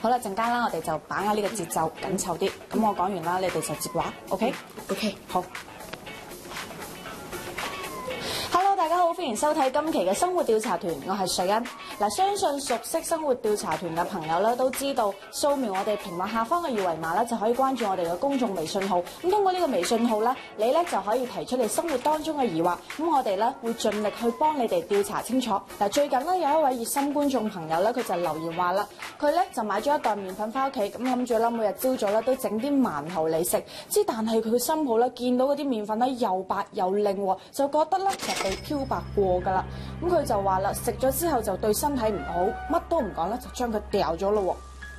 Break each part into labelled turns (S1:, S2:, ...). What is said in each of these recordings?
S1: 好啦，陣間啦，我哋就把握呢個節奏，緊湊啲。咁我講完啦，你哋就接話 ，OK？OK， 好。Hello， 大家好，歡迎收睇今期嘅生活調查團，我係瑞欣。嗱，相信熟悉生活調查團嘅朋友咧都知道，掃描我哋屏幕下方嘅二維碼咧就可以關注我哋嘅公眾微信號。咁通過呢個微信號咧，你咧就可以提出你生活當中嘅疑惑，咁我哋咧會盡力去幫你哋調查清楚。嗱，最近咧有一位熱心觀眾朋友咧，佢就留言話啦，佢咧就買咗一袋麵粉翻屋企，咁諗住啦每日朝早咧都整啲饅頭嚟食，但係佢嘅心抱咧見到嗰啲麵粉咧又白又靚喎，就覺得咧就被漂白過㗎啦。咁佢就話啦，食咗之後就對身體唔好，乜都唔講咧，就將佢掉咗咯喎。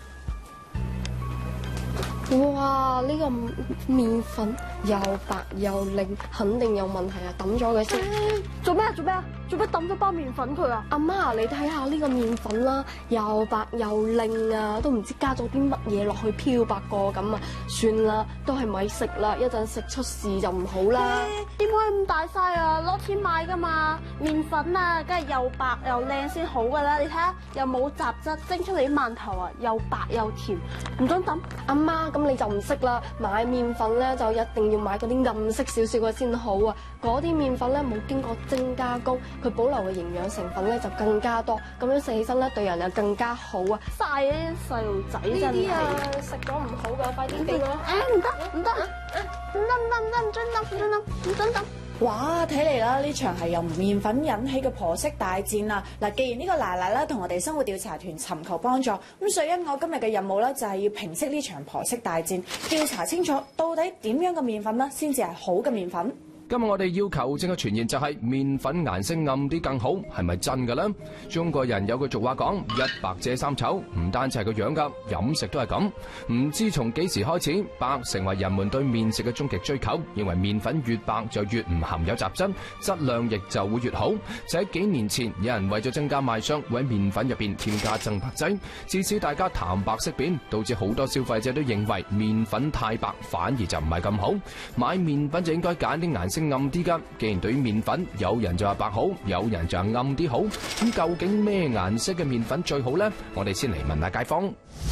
S2: 哇！呢個麵粉又白又靚，肯定有問題啊！抌咗佢先。做咩啊？做咩啊？做咩抌咗包麵粉佢啊？阿媽，你睇下呢個麵粉啦，又白又靚啊，都唔知加咗啲乜嘢落去漂白過咁啊！算啦，都係咪食啦，一陣食出事就唔好啦。
S3: 點可以咁大嘥啊？攞錢買噶嘛，麵粉啊，梗係又白又靚先好噶啦！你睇下，又冇雜質，蒸出嚟啲饅頭啊，又白又甜，唔准抌。
S2: 阿媽，咁你就唔識啦，買麵粉咧就一定要買嗰啲暗色少少嘅先好啊！嗰啲麵粉咧冇經過精加工，佢保留嘅營養成分咧就更加多，咁樣食起身咧對人又更加好啊！
S3: 晒啊啲細路仔真係
S2: 食咗唔好噶，快啲俾我！
S3: 唔得唔得唔准抌！
S1: 哇！睇嚟啦，呢場係由麵粉引起嘅婆媳大戰啊！嗱，既然呢個奶奶咧同我哋生活調查團尋求幫助，咁瑞欣我今日嘅任務咧就係要平息呢場婆媳大戰，調查清楚到底點樣嘅麵粉咧先至係好嘅麵粉。
S4: 今日我哋要求證嘅傳言就係麵粉顏色暗啲更好，係咪真㗎呢？中國人有句俗話講，一白遮三醜，唔單止係個樣㗎，飲食都係咁。唔知從幾時開始，白成為人們對麵食嘅終極追求，認為麵粉越白就越唔含有雜質，質量亦就會越好。就喺幾年前，有人為咗增加賣相，會喺麵粉入邊添加增白劑，致使大家談白色變，導致好多消費者都認為麵粉太白反而就唔係咁好，買麵粉就應該揀啲顏色暗啲㗎。既然對於麵粉，有人就話白好，有人就話暗啲好，咁究竟咩顏色嘅麵粉最好呢？我哋先嚟問下街坊。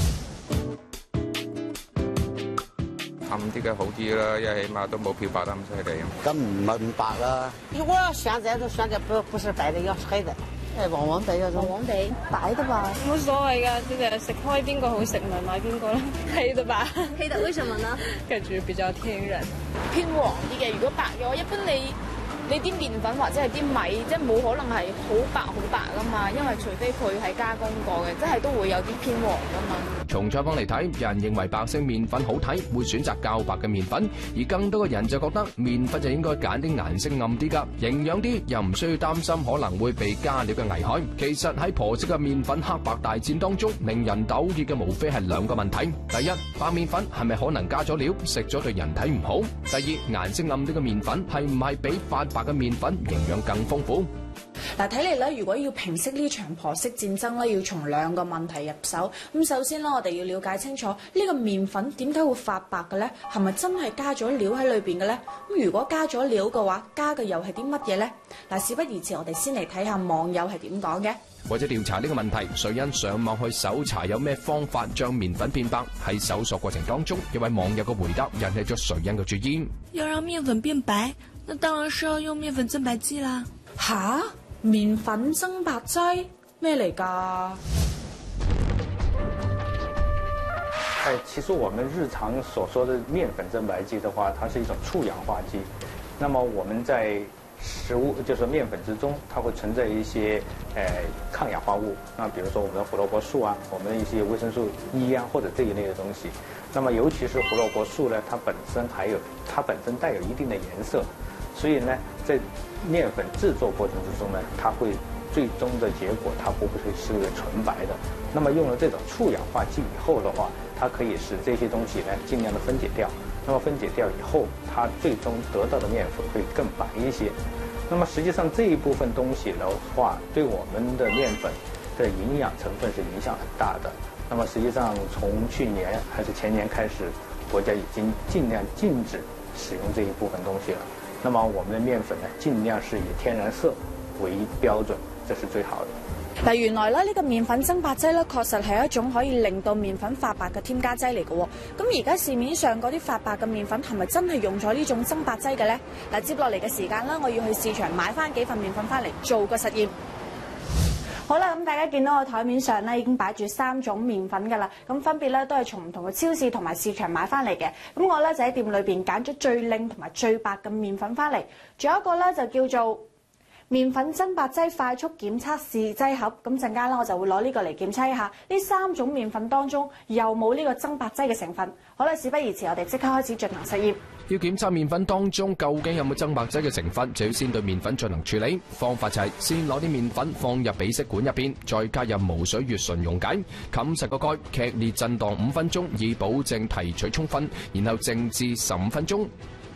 S5: 暗啲嘅好啲啦，因為起碼都冇漂白得咁犀利。
S6: 咁唔係咁白啦。
S7: 我要選擇就選擇不是白的，要黑的。黃黃地嗰種。黃黃地，白的吧。
S8: 冇所謂㗎，即係食開邊個好食咪買邊個啦。黑的吧。
S3: 黑的為什麼呢？
S8: 感覺比較天然。
S9: 偏黃啲嘅，如果白嘅話，一般你啲麵粉或者係啲米，即係冇可能係好白噶嘛，因為除非佢係加工過嘅，即係都會有啲偏黃噶嘛。
S4: 從採訪嚟睇，有人認為白色麵粉好睇，會選擇較白嘅麵粉；而更多嘅人就覺得麵粉就應該揀啲顏色暗啲㗎，營養啲，又唔需要擔心可能會被加料嘅危害。其實喺婆媳嘅麵粉黑白大戰當中，令人糾結嘅無非係兩個問題：第一，白麵粉係咪可能加咗料，食咗對人體唔好；第二，顏色暗啲嘅麵粉係唔係比發白嘅麵粉營養更豐富？
S1: 嗱，睇嚟咧，如果要平息呢場婆媳戰爭咧，要從兩個問題入手。咁首先咧，我哋要了解清楚呢個麵粉點解會發白嘅咧？係咪真係加咗料喺裏邊嘅咧？咁如果加咗料嘅話，加嘅又係啲乜嘢咧？嗱，事不宜遲，我哋先嚟睇下網友係點講嘅。
S4: 為咗調查呢個問題，瑞欣上網去搜查有咩方法將麵粉變白。喺搜索過程當中，一位網友嘅回答引起咗瑞欣嘅注意。
S10: 要讓麵粉變白，那當然是要用麵粉增白劑啦。
S1: 吓？麵粉增白劑咩嚟㗎？
S11: 其實我們日常所說的麵粉增白劑的話，它是一種促氧化劑。那麼我們在食物就是麵粉之中，它會存在一些抗氧化物。那比如說我們的胡蘿蔔素啊，我們的一些維生素 E 啊，或者這一類的東西。那麼尤其是胡蘿蔔素呢，它本身帶有一定的顏色，所以呢，在麵粉製作過程之中呢，它會最終的結果它不會是純白的。那麼用了這種促氧化劑以後的話，它可以使這些東西呢盡量的分解掉。那麼分解掉以後，它最終得到的麵粉會更白一些。那麼實際上這一部分東西的話，對我們的麵粉的營養成分是影響很大的。那麼實際上從去年還是前年開始，國家已經盡量禁止使用這一部分東西了。那麼我們的麵粉呢，盡量是以天然色為標準，這是最好的。
S1: 嗱，原來咧呢個麵粉增白劑咧，確實係一種可以令到麵粉發白嘅添加劑嚟嘅喎。咁而家市面上嗰啲發白嘅麵粉係咪真係用咗呢種增白劑嘅呢？嗱，接落嚟嘅時間啦，我要去市場買翻幾份麵粉翻嚟做個實驗。好啦，咁大家見到我台面上咧已經擺住3種麵粉㗎啦，咁分別咧都係從唔同嘅超市同埋市場買翻嚟嘅。咁我咧就喺店裏邊揀咗最靚同埋最白嘅麵粉翻嚟，仲有一個咧就叫做麵粉增白劑快速檢測試劑盒。咁陣間咧我就會攞呢個嚟檢測一下呢3種麵粉當中有冇呢個增白劑嘅成分。好啦，事不宜遲，我哋即刻開始進行實驗。
S4: 要檢測麵粉當中究竟有冇增白劑嘅成分，就要先對麵粉進行處理。方法就係先攞啲麵粉放入比色管入邊，再加入無水乙醇溶解，冚實個蓋，劇烈震盪5分鐘，以保證提取充分，然後靜置15分鐘。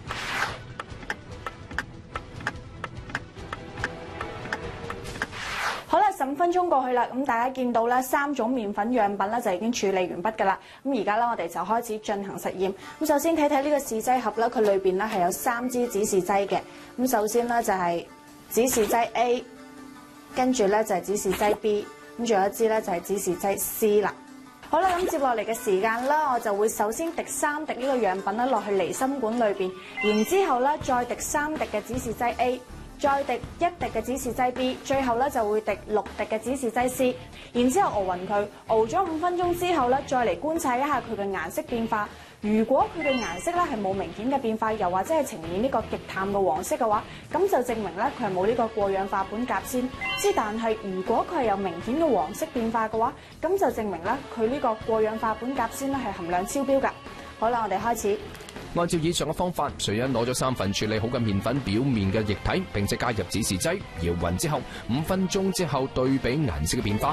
S1: 好啦，15分鐘過去啦，咁大家見到咧3種麵粉樣品咧就已經處理完畢㗎啦。咁而家咧我哋就開始進行實驗。咁首先睇睇呢個試劑盒咧，佢裏邊咧係有3支指示劑嘅。咁首先咧就係指示劑 A， 跟住咧就係指示劑 B， 咁仲有一支咧就係指示劑 C 啦。好啦，咁接落嚟嘅時間啦，我就會首先滴3滴呢個樣品咧落去離心管裏邊，然之後咧再滴3滴嘅指示劑 A。再滴1滴嘅指示劑 B， 最後咧就會滴6滴嘅指示劑 C， 然之後熬勻佢，熬咗5分鐘之後咧，再嚟觀察一下佢嘅顏色變化。如果佢嘅顏色咧係冇明顯嘅變化，又或者係呈現呢個極淡嘅黃色嘅話，咁就證明咧佢係冇呢個過氧化苯甲酰。但係如果佢係有明顯嘅黃色變化嘅話，咁就證明咧佢呢個過氧化苯甲酰咧係含量超標㗎。好啦，我哋開始。
S4: 按照以上嘅方法，瑞恩攞咗3份處理好嘅麵粉表面嘅液體，並且加入指示劑，搖勻之後5分鐘之後對比顏色嘅變化。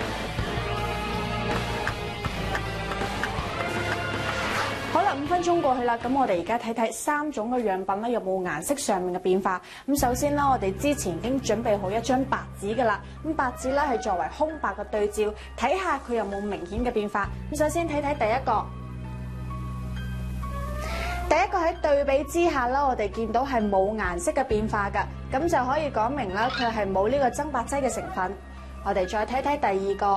S1: 好啦，5分鐘過去啦，咁我哋而家睇睇3種嘅樣品咧有冇顏色上面嘅變化。咁首先啦，我哋之前已經準備好一張白紙㗎啦。咁白紙咧係作為空白嘅對照，睇下佢有冇明顯嘅變化。咁首先睇睇第一個。第一個喺對比之下啦，我哋見到係冇顏色嘅變化㗎，咁就可以講明啦，佢係冇呢個增白劑嘅成分。我哋再睇睇第二個，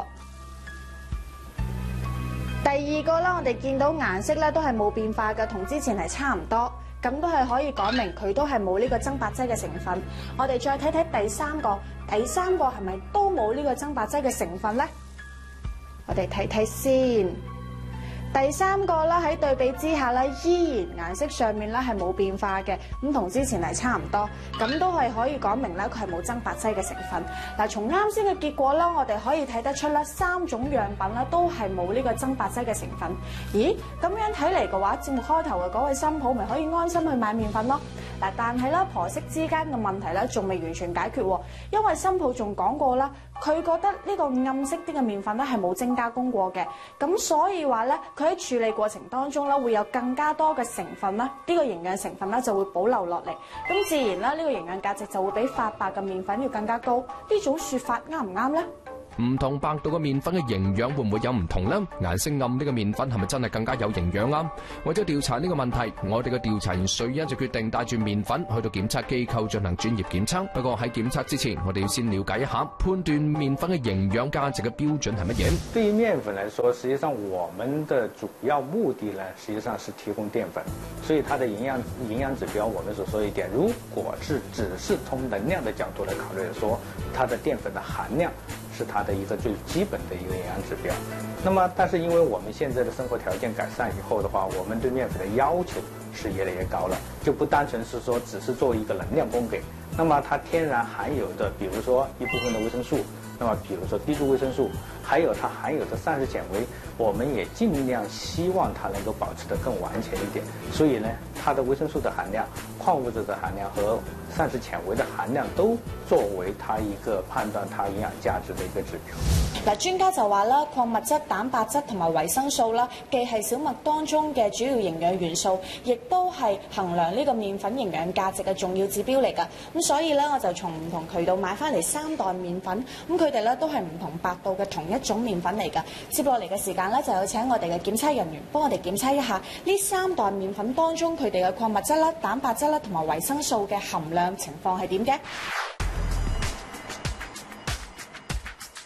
S1: 第二個啦，我哋見到顏色咧都係冇變化嘅，同之前係差唔多，咁都係可以講明佢都係冇呢個增白劑嘅成分。我哋再睇睇第三個，第三個係咪都冇呢個增白劑嘅成分呢？我哋睇睇先。第三個啦，喺對比之下咧，依然顏色上面咧係冇變化嘅，咁同之前係差唔多，咁都係可以講明咧佢係冇增白劑嘅成分。嗱，從啱先嘅結果啦，我哋可以睇得出咧3種樣品咧都係冇呢個增白劑嘅成分。咦，咁樣睇嚟嘅話，節目開頭嘅嗰位新抱咪可以安心去買麵粉咯。嗱，但係咧婆媳之間嘅問題咧仲未完全解決喎，因為新抱仲講過啦，佢覺得呢個暗色啲嘅麵粉咧係冇精加工過嘅，咁所以話咧佢喺處理過程當中咧會有更加多嘅成分啦，呢個營養成分咧就會保留落嚟，咁自然啦呢個營養價值就會比發白嘅麵粉要更加高。呢種說法啱唔啱呢？
S4: 唔同白度嘅麵粉嘅營養會唔會有唔同呢？顏色暗啲嘅麵粉係咪真係更加有營養啊？為咗調查呢個問題，我哋嘅調查員瑞恩就決定帶住麵粉去到檢測機構進行專業檢測。不過喺檢測之前，我哋要先了解一下判斷麵粉嘅營養價值嘅標準係乜嘢。
S11: 對於麵粉來說，實際上我們的主要目的呢，實際上是提供澱粉，所以它的營養指標，我們所說一點，如果是只是從能量的角度來考慮說，它的澱粉的含量是它的一個最基本的一個營養指標。那麼，但是因為我們現在的生活條件改善以後的話，我們對麵粉的要求是越來越高了，就不單純是說只是作為一個能量供給。那麼它天然含有的，比如說一部分的維生素，那麼比如說 B 族維生素，還有它含有的膳食纖維，我們也盡量希望它能夠保持得更完全一點。所以呢，它的維生素的含量、礦物質的含量和膳食纖維的含量都作為它一個判斷它營養價值的一個指標。
S1: 嗱，專家就話啦，礦物質、蛋白質同埋維生素啦，既係小麥當中嘅主要營養元素，亦都係衡量呢個麵粉營養價值嘅重要指標嚟㗎。咁所以咧，我就從唔同渠道買翻嚟3袋麵粉，咁佢哋咧都係唔同白度嘅同一種麵粉嚟㗎。接落嚟嘅時間咧，就有請我哋嘅檢測人員幫我哋檢測一下呢3袋麵粉當中佢哋嘅礦物質啦、蛋白質啦同埋維生素嘅含量情況係點嘅。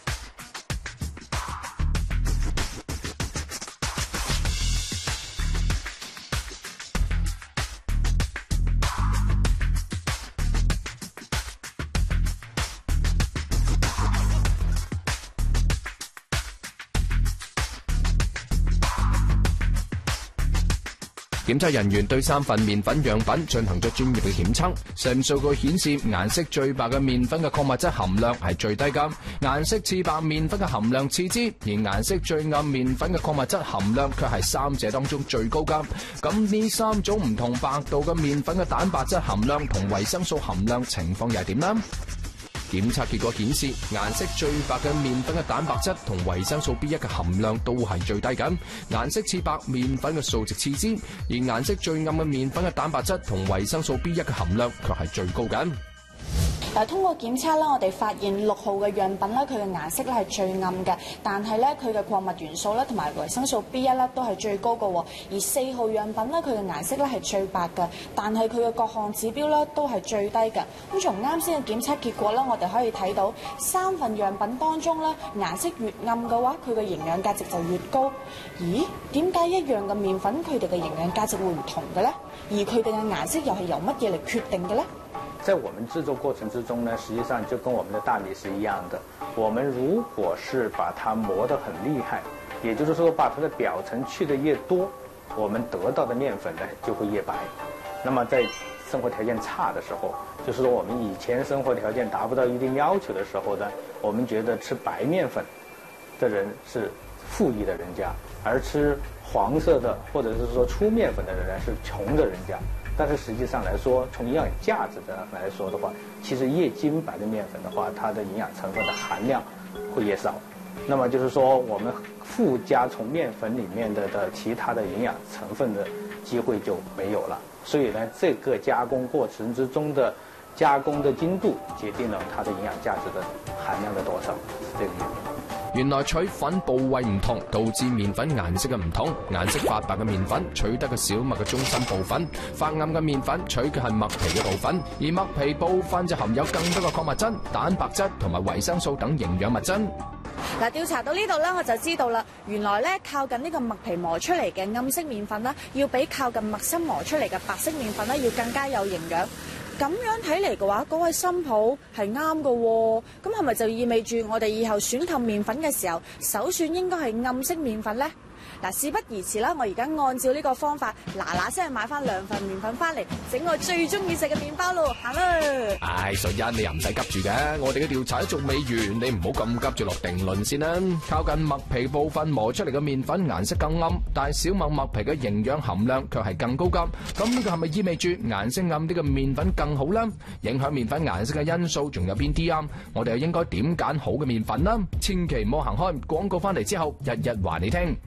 S4: 檢測人員對3份麵粉樣品進行咗專業嘅檢測，實驗數據顯示顏色最白嘅麵粉嘅礦物質含量係最低㗎，顏色次白麵粉嘅含量次之，而顏色最暗麵粉嘅礦物質含量卻係3者當中最高㗎。咁呢3種唔同白度嘅麵粉嘅蛋白質含量同維生素含量情況又係點呢？檢測結果顯示，顏色最白嘅麵粉嘅蛋白質同維生素 B1 嘅含量都係最低嘅，顏色次白麵粉嘅數值次之，而顏色最暗嘅麵粉嘅蛋白質同維生素 B1 嘅含量卻係最高嘅。
S1: 嗱，通過檢測咧，我哋發現6號嘅樣品咧，佢嘅顏色咧係最暗嘅，但係咧佢嘅礦物元素咧同埋維生素 B1 咧都係最高嘅喎。而4號樣品咧，佢嘅顏色咧係最白嘅，但係佢嘅各項指標咧都係最低嘅。咁從啱先嘅檢測結果咧，我哋可以睇到3份樣品當中咧，顏色越暗嘅話，佢嘅營養價值就越高。咦？點解一樣嘅麵粉佢哋嘅營養價值會唔同嘅咧？而佢哋嘅顏色又係由乜嘢嚟決定嘅咧？
S11: 在我們製作過程之中呢，實際上就跟我們的大米是一樣的。我們如果是把它磨得很厲害，也就是說把它的表層去得越多，我們得到的麵粉呢就會越白。那麼在生活條件差的時候，就是說我們以前生活條件達不到一定要求的時候呢，我們覺得吃白麵粉的人是富裕的人家，而吃黃色的或者是說粗麵粉的人呢是窮的人家。但是實際上來說，從營養價值的來說的話，其實越精白的麵粉的話，它的營養成分的含量會越少。那麼就是說，我們附加從麵粉裡面的其他的營養成分的機會就沒有了。所以呢，這個加工過程之中的加工的精度，決定了它的營養價值的含量的多少，是這個原因。
S4: 原來取粉部位唔同，導致麵粉顏色嘅唔同。顏色發白嘅麵粉取得嘅小麥嘅中心部分，發暗嘅麵粉取嘅係麥皮嘅部分，而麥皮部分就含有更多嘅礦物質、蛋白質同埋維生素等營養物質。
S1: 嗱，調查到呢度咧，我就知道啦。原來咧靠近呢個麥皮磨出嚟嘅暗色麵粉啦，要比靠近麥芯磨出嚟嘅白色麵粉咧要更加有營養。咁樣睇嚟嘅話，嗰位新抱係啱嘅喎。咁係咪就意味住我哋以後選購麵粉嘅時候，首選應該係暗色麵粉呢？嗱，事不宜遲啦，我而家按照呢個方法，嗱聲去買翻2份麵粉翻嚟，整我最中意食嘅麵包咯，行啦！
S4: 唉，瑞欣你又唔使急住嘅，我哋嘅調查都仲未完，你唔好咁急住落定論先啦。靠近麥皮部分磨出嚟嘅麵粉顏色更暗，但係小麥麥皮嘅營養含量卻係更高級。咁呢個係咪意味住顏色暗啲嘅麵粉更好呢？影響麵粉顏色嘅因素仲有邊啲啊？我哋又應該點揀好嘅麵粉呢？千祈唔好行開，廣告翻嚟之後，日日話你聽。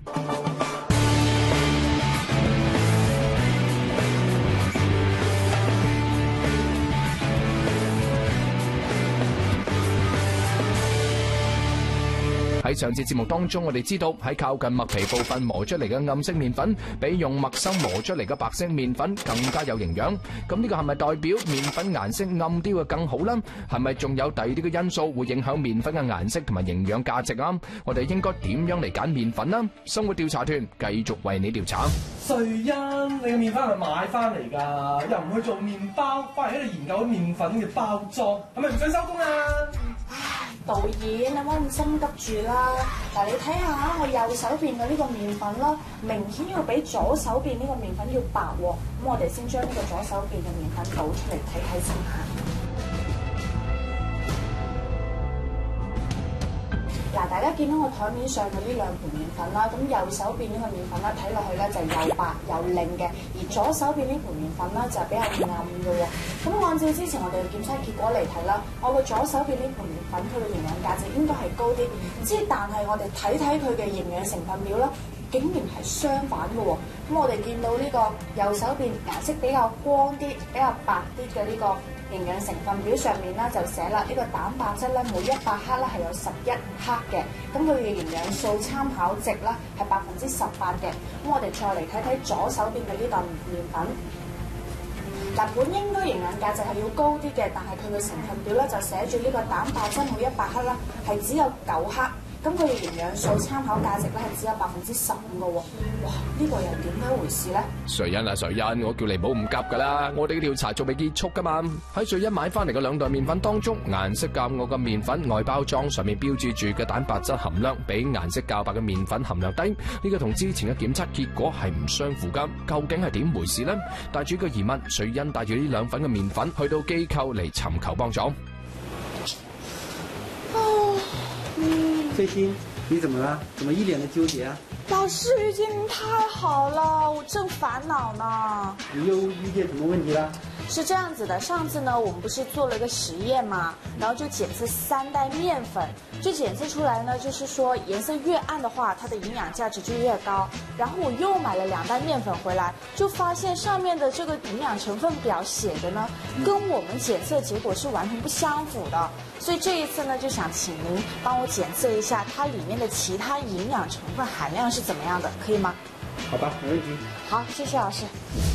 S4: 喺上次節目當中，我哋知道喺靠近麥皮部分磨出嚟嘅暗色麵粉，比用麥芯磨出嚟嘅白色麵粉更加有營養。咁呢個係咪代表麵粉顏色暗啲會更好呢？係咪仲有第二啲嘅因素會影響麵粉嘅顏色同埋營養價值啊？我哋應該點樣嚟揀麵粉呢？生活調查團繼續為你調查。
S6: 瑞欣，你嘅麵粉係咪買翻嚟㗎？又唔去做麵包，翻嚟喺度研究麵粉嘅包裝，係咪唔想收工啊？
S1: 導演，你唔好咁心急住啦。嗱，你睇下我右手邊嘅呢個麵粉啦，明顯要比左手邊呢個麵粉要白喎。咁我哋先將呢個左手邊嘅麵粉倒出嚟睇睇先嚇。嗱，大家見到我台面上嘅呢2盤麵粉啦，咁右手邊呢個麵粉咧睇落去咧就又白又靚嘅，而左手邊呢盤麵粉咧就比較暗嘅喎。咁按照之前我哋嘅檢測結果嚟睇啦，我嘅左手邊呢盤麵粉佢嘅營養價值應該係高啲，但係我哋睇睇佢嘅營養成分表啦，竟然係相反嘅喎。咁我哋見到呢個右手邊顏色比較光啲、比較白啲嘅呢個營養成分表上面咧就寫啦，呢個蛋白質咧每100克咧係有11克嘅，咁佢嘅營養素參考值咧係18%嘅。咁我哋再嚟睇睇左手邊嘅呢袋麵粉，嗱，本應該營養價值係要高啲嘅，但係佢嘅成分表咧就寫住呢個蛋白質每100克啦係只有9克， 咁佢嘅營養素參考價值咧係只有15%嘅喎。哇！呢個又點解回事咧？
S4: 瑞欣啊，瑞欣，我叫你唔好咁急㗎啦，我哋嘅調查仲未結束㗎嘛。喺瑞欣買翻嚟嘅2袋麵粉當中，顏色較暗嘅麵粉外包裝上面標誌住嘅蛋白質含量比顏色較白嘅麵粉含量低，呢個同之前嘅檢測結果係唔相符㗎。究竟係點回事呢？帶住個疑問，瑞欣帶住呢2份嘅麵粉去到機構嚟尋求幫助。
S12: 瑞欣，你怎麼了？怎麼一臉的糾結啊？
S1: 老師遇見您太好了，我正煩惱呢。
S12: 你又遇見什麼問題啦？
S1: 是這樣子的，上次呢，我們不是做了一個實驗嘛，然後就檢測3袋麵粉，就檢測出來呢，就是說顏色越暗的話，它的營養價值就越高。然後我又買了2袋麵粉回來，就發現上面的這個營養成分表寫的呢，跟我們檢測結果是完全不相符的。所以這一次呢，就想請您幫我檢測一下它裡面的其他營養成分含量是怎麼樣的，可以嗎？
S12: 好吧，沒問題。
S1: 好，謝謝老師。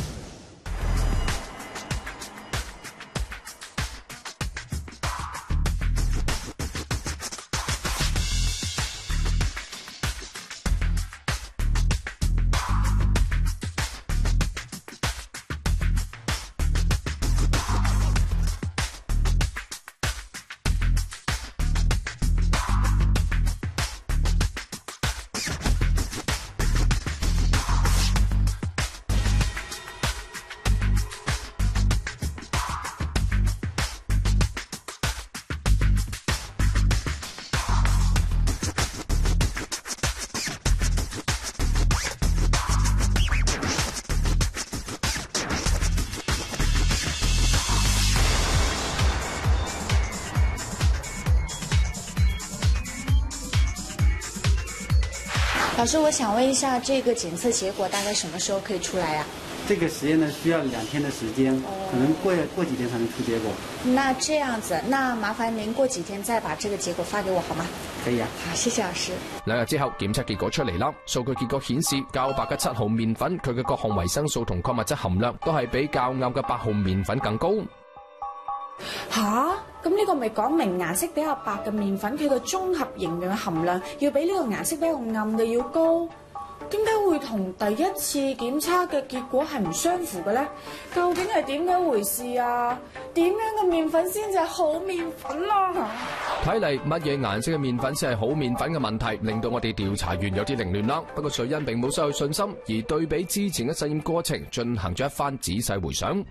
S1: 老師，我想問一下，這個檢測結果大概什麼時候可以出來呀？
S12: 這個實驗呢需要2天的時間，可能過幾天才能出結果。
S1: 那這樣子，那麻煩您過幾天再把這個結果發給我好嗎？
S12: 可以啊。
S1: 好，謝謝老師。
S4: 2日之後，檢測結果出嚟啦。數據結果顯示，較白嘅7號麵粉，佢嘅各項維生素同礦物質含量都係比較暗嘅8號麵粉更高。
S1: 吓？咁呢個咪講明顏色比較白嘅麵粉，佢個綜合營養含量要比呢個顏色比較暗嘅要高？點解會同第一次檢測嘅結果係唔相符嘅咧？究竟係點樣回事啊？點樣嘅麵粉先至係好麵粉啊？
S4: 睇嚟乜嘢顏色嘅麵粉先係好麵粉嘅問題，令到我哋調查員有啲凌亂啦。不過瑞欣並冇失去信心，而對比之前嘅實驗過程，進行咗一番仔細回想。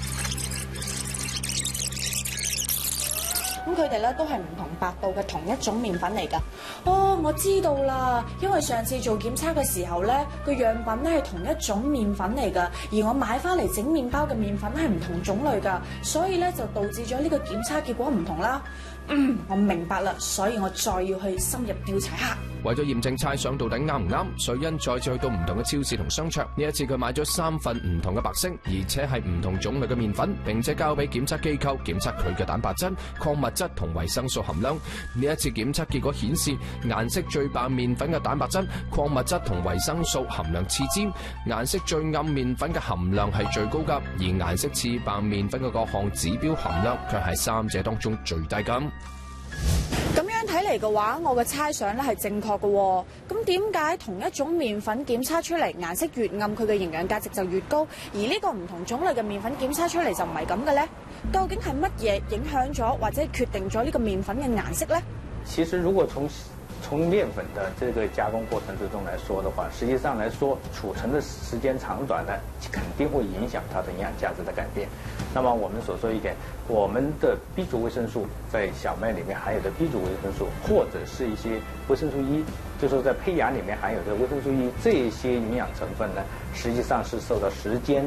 S1: 咁佢哋咧都係唔同白度嘅同一種麵粉嚟㗎。哦，我知道啦，因為上次做檢測嘅時候咧，個樣品咧係同一種麵粉嚟㗎，而我買翻嚟整麵包嘅麵粉係唔同種類㗎，所以咧就導致咗呢個檢測結果唔同啦。我明白啦，所以我再要去深入調查下。
S4: 為咗驗證猜想到底啱唔啱，瑞欣再次去到唔同嘅超市同商場。呢一次佢買咗3份唔同嘅白色，而且係唔同種類嘅麵粉，並且交俾檢測機構檢測佢嘅蛋白質、礦物質同維生素含量。呢一次檢測結果顯示，顏色最白麵粉嘅蛋白質、礦物質同維生素含量次之，顏色最暗麵粉嘅含量係最高㗎，而顏色次白麵粉嘅各項指標含量卻係3者當中最低㗎。
S1: 咁樣睇嚟嘅話，我嘅猜想咧係正確嘅喎。咁點解同一種麵粉檢測出嚟顏色越暗，佢嘅營養價值就越高，而呢個唔同種類嘅麵粉檢測出嚟就唔係咁嘅咧？究竟係乜嘢影響咗或者決定咗呢個麵粉嘅顏色咧？
S11: 其實如果從麵粉的這個加工過程之中來說的話，實際上來說，儲存的時間長短呢，肯定會影響它的營養價值的改變。那麼我們所說一點，我們的 B 族維生素在小麥裡面含有的 B 族維生素，或者是一些維生素 E， 就是說在胚芽裡面含有的維生素 E， 這些營養成分呢，實際上是受到時間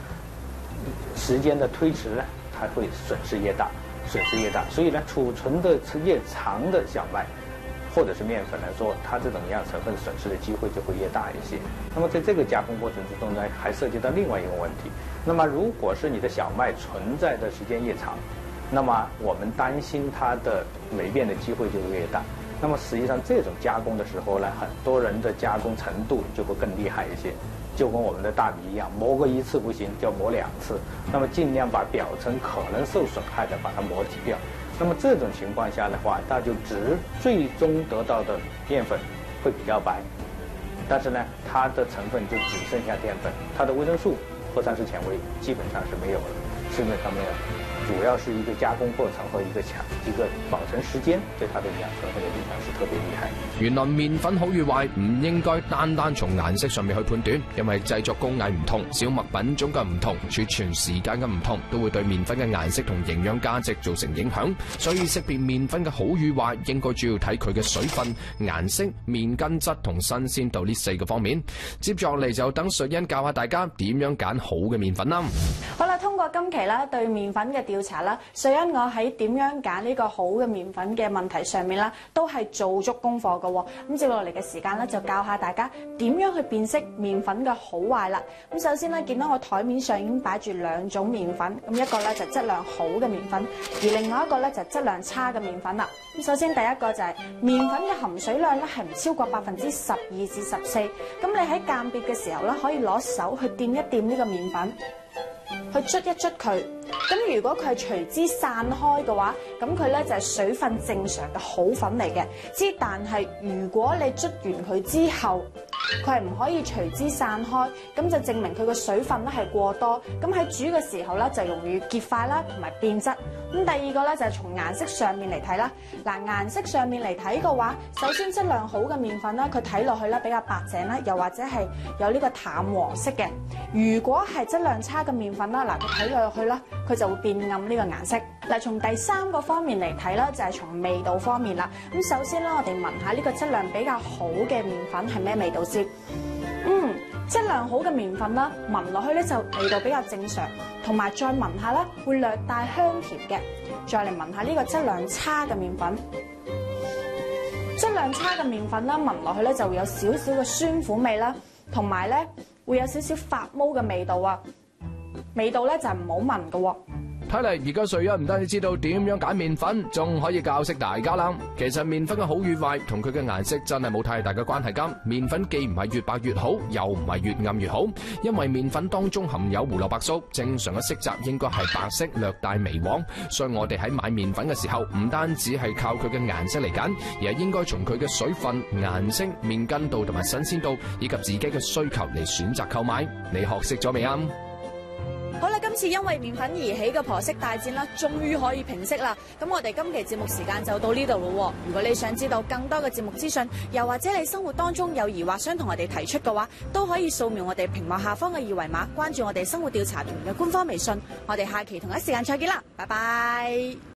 S11: 的推遲呢，它會損失越大。所以呢，儲存的越長的小麥或者是麵粉來說，它這種營養成分損失的機會就會越大一些。那麼在這個加工過程之中呢，還涉及到另外一個問題。那麼如果是你的小麥存在的時間越長，那麼我們擔心它的霉變的機會就會越大。那麼實際上這種加工的時候呢，很多人的加工程度就會更厲害一些。就跟我們的大米一樣，磨個1次不行，就要磨2次。那麼盡量把表層可能受損害的把它磨掉。 那么这种情况下的话，它就最终得到的面粉会比较白，但是呢，它的成分就只剩下淀粉，它的维生素和膳食纤维基本上是没有了，基本上没有了。主要是一个加工过程和一个保存时间对它的营养成分的影响是特别厉害。
S4: 原來麵粉好與壞唔應該單從顏色上面去判斷，因為製作工藝唔同、小麥品種嘅唔同、儲存時間嘅唔同，都會對麵粉嘅顏色同營養價值造成影響。所以識別麵粉嘅好與壞，應該主要睇佢嘅水分、顏色、麵筋質同新鮮度呢4個方面。接住落嚟就等瑞欣教下大家點樣揀好嘅麵粉啦。
S1: 好啦，通過今期啦對麵粉嘅調查啦，瑞欣我喺點樣揀呢個好嘅麵粉嘅問題上面啦，都係做足功課嘅喎。咁接落嚟嘅時間咧，就教下大家點樣去辨識麵粉嘅好壞啦。咁首先咧，見到我台面上已經擺住2種麵粉，咁一個咧就質量好嘅麵粉，而另外一個咧就質量差嘅麵粉啦。咁首先第一個就係麵粉嘅含水量咧係唔超過12%至14%，咁你喺鑑別嘅時候咧，可以攞手去掂一掂呢個麵粉，去捽一捽佢。咁如果佢係隨之散開嘅話，咁佢咧就係水分正常嘅好粉嚟嘅。但係如果你捽完佢之後，佢係唔可以隨之散開，咁就證明佢個水分咧係過多。咁喺煮嘅時候咧就容易結塊啦，同埋變質。咁第二個咧就係從顏色上面嚟睇啦。嗱，顏色上面嚟睇嘅話，首先質量好嘅麵粉咧，佢睇落去咧比較白淨啦，又或者係有呢個淡黃色嘅。如果係質量差嘅麵粉啦，嗱，佢睇落去啦，佢就會變暗呢個顏色。嗱，從第3個方面嚟睇啦，就係從味道方面啦。咁首先咧，我哋聞下呢個質量比較好嘅麵粉係咩味道先？質量好嘅麵粉啦，聞落去咧就味道比較正常，同埋再聞下咧會略帶香甜嘅。再嚟聞下呢個質量差嘅麵粉，質量差嘅麵粉啦，聞落去咧就會有少少嘅酸苦味啦，同埋咧會有少少發毛嘅味道啊，味道咧就係唔好聞嘅喎。
S4: 睇嚟而家瑞欣唔單止知道點樣揀麵粉，仲可以教識大家啦。其實麵粉嘅好與壞同佢嘅顏色真係冇太大嘅關係㗎。麵粉既唔係越白越好，又唔係越暗越好，因為麵粉當中含有胡蘿蔔素，正常嘅色澤應該係白色略帶微黃。所以我哋喺買麵粉嘅時候，唔單止係靠佢嘅顏色嚟揀，而係應該從佢嘅水分、顏色、麵筋度同埋新鮮度，以及自己嘅需求嚟選擇購買。你學識咗未啊？
S1: 好啦，今次因為麵粉而起嘅婆媳大戰啦，終於可以平息啦。咁我哋今期節目時間就到呢度咯。如果你想知道更多嘅節目資訊，又或者你生活當中有疑惑想同我哋提出嘅話，都可以掃描我哋屏幕下方嘅二維碼，關注我哋生活調查團嘅官方微信。我哋下期同一時間再見啦，拜拜。